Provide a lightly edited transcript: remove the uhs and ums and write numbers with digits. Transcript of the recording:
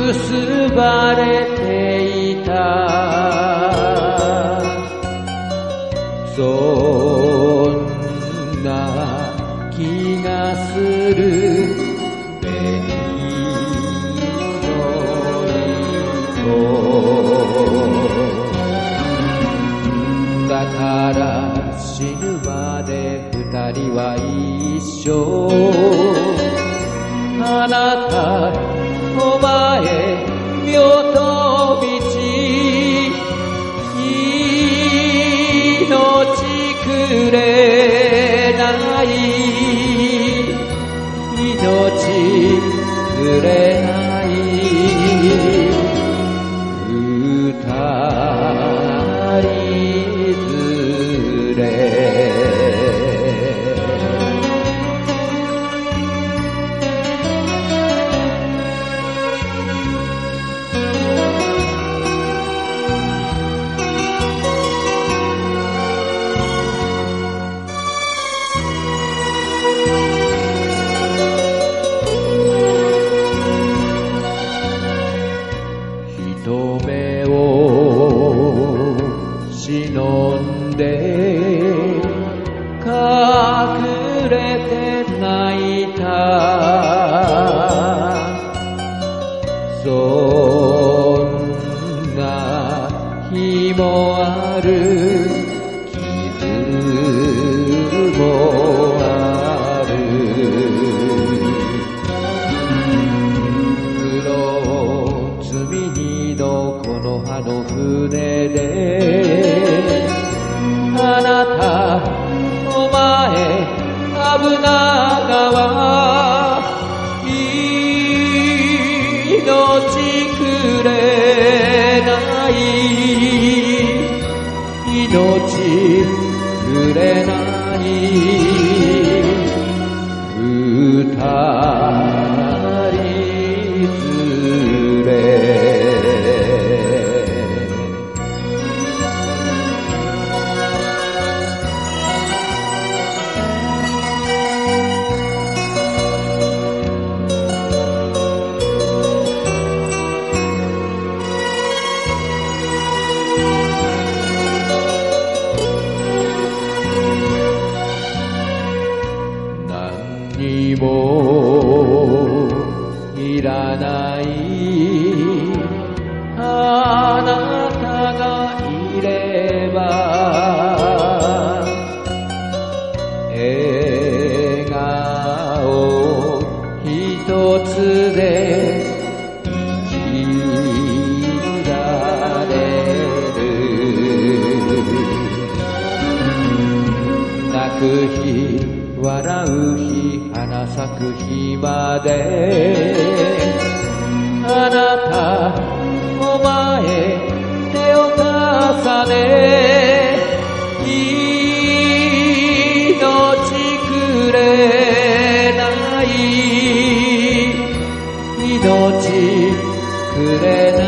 結ばれていた。そんな気がする紅の糸だから死ぬまで二人は一緒。あなたお前よと道命くれない命くれない二人ずれ人目を忍んで隠れて泣いた。そんな日もある傷もある。この葉の船であなたお前危な川命くれない命くれない二人ずれ何もいらないあなたがいれば笑顔一つで生きられる。泣く日笑う日花咲く日まであなたお前手を重ね命くれない命くれない